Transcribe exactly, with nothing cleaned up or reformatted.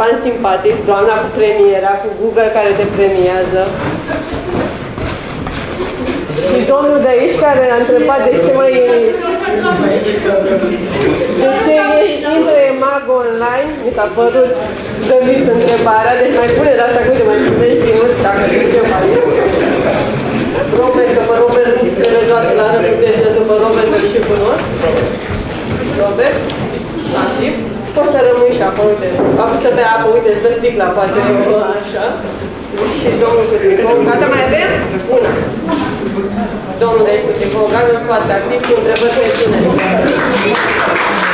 participant simpatic, doamna cu premiera, cu Google care te premiază. Și domnul de aici care a întrebat de ce mai e... De ce intră EMAG online? Mi s-a părut găsit întrebarea, deci mai pune de asta, uite, mai primești minut, dacă ducem aici. Robert, că pe Robert trebuie doar la răputeți de după Robert, că și cunosc. Robert, da, și poți să rămâi și acolo, uite, a pus să bea apă, uite, îți dă sticla, poate, așa. Și domnul cu tricou, gata, mai avem? Una. Domnul de aici cu tricou, gata, foarte activ, cu întrebări pe tine.